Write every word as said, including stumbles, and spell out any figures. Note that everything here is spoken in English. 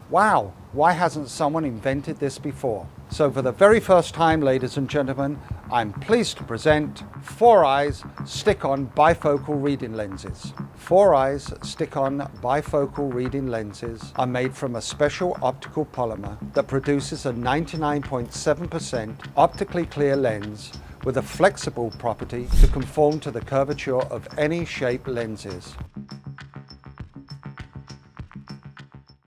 Wow, why hasn't someone invented this before? So for the very first time, ladies and gentlemen, I'm pleased to present four eyes Stick-On Bifocal Reading Lenses. four eyes Stick-On Bifocal Reading Lenses are made from a special optical polymer that produces a ninety-nine point seven percent optically clear lens with a flexible property to conform to the curvature of any shape lenses.